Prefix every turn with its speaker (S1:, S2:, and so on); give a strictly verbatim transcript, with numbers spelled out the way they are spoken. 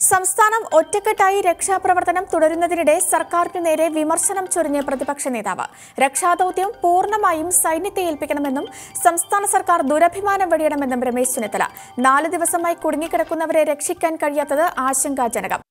S1: സംസ്ഥാനം ഒറ്റക്കെട്ടായി രക്ഷാപ്രവർത്തനം തുടരുന്നതിനിടെ സർക്കാരിനു നേരെ വിമർശനം ചൊരിഞ്ഞ പ്രതിപക്ഷ നേതാവ് രക്ഷാദൌത്യം പൂർണ്ണമായും സൈന്യത്തെ ഏൽപ്പിക്കണമെന്നും സംസ്ഥാന സർക്കാർ ദുരഭിമാനം വെടിയണമെന്നും രമേശ് ചെന്നിത്തല നാല് ദിവസമായി കുടുങ്ങിക്കിടക്കുന്നവരെ രക്ഷിക്കാൻ കഴിയാത്തത് ആശങ്കാജനകം.